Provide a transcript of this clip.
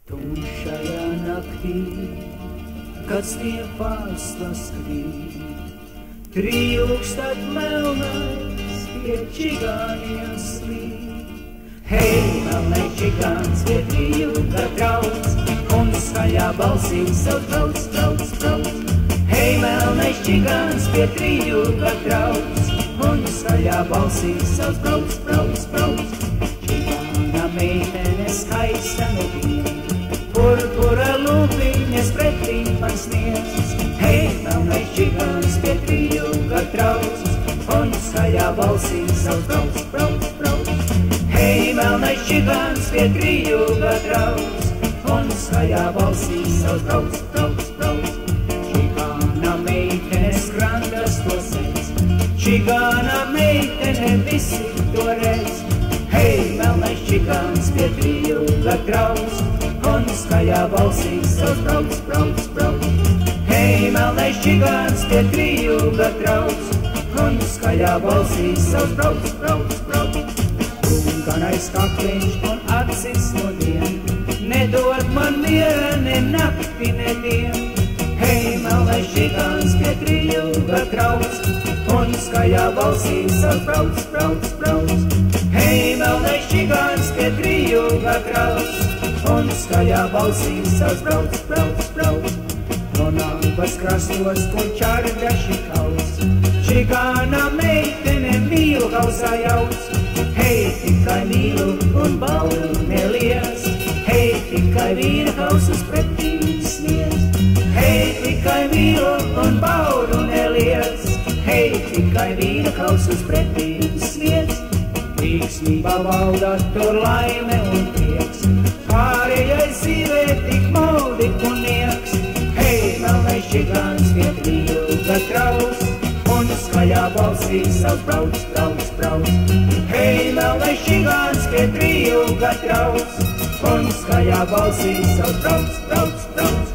Tumšajā naktī, kad stiepās tas krīt, trijūkstad melnais pie čigāniem slīd. Hei, melnais čigāns pie trijūka trauc, un skaļā balsī sauc brauc, brauc, brauc. Hei, melnais čigāns pie trijūka trauc, un skaļā balsī sauc brauc, brauc, brauc. Čigāna meitene skaista no vien, purpura lūpiņas pretīm man sniedz. Hei, melnais čigāns pie trijūka trauc, un skaļā balsī sauc brauc, brauc, brauc. Hei, melnais čigāns pie trijūka trauc, un skaļā balsī sauc brauc, brauc, brauc. Čigāna meitene skrandas to sēdz, čigāna meitene visi to redz. Hei, melnais čigāns pie trijūka trauc, un skaļā balsī sauc brauc, brauc, brauc. Hei, melnais čigāns pie trijūka trauc, un skaļā balsī sauc brauc, brauc, brauc. Runganais kakliņš un acis no dien, nedod man miera ne nakti, ne dien. Hei, melnais čigāns pie trijūka trauc, un skaļā balsī sauc brauc, brauc, brauc. Hei, melnais čigāns pie trijūka trauc, un skaļā balsī sauc brauc, brauc, brauc. No Nāvas krastos, kur čardaši kaus, čigāna meitene mīlu hausā jauc. Hei, tikai mīlu un baudu neliec, hei, tikai vīra hausas pretīm sniedz. Hei, tikai mīlu un baudu neliec, hei, tikai vīra hausas pretīm sniedz. Līksmībā valda tur laime un prieks, pārējai dzīvē tik maldi un nieks. Hei, melnais čigāns pie trijūka trauc, un skaļā balsī sauc brauc, brauc, brauc. Hei, melnais čigāns pie trijūka trauc, un skaļā balsī sauc brauc, brauc, brauc.